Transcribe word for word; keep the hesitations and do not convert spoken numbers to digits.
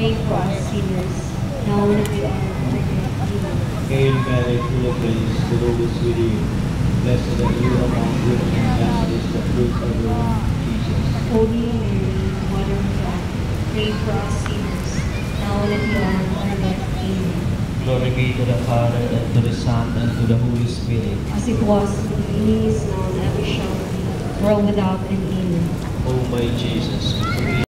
pray for us sinners, now and at the hour of our death. Amen. Hail Mary, full of grace, the Lord is with you. Blessed are you among women, and blessed is the fruit of your womb, Jesus. Holy Mary, Mother of God, pray for us sinners, now and at the hour of our death. Amen. Glory be to the Father, and to the Son, and to the Holy Spirit. As it was in the beginning, is now, and ever shall be, world without end. Amen. O my Jesus, forgive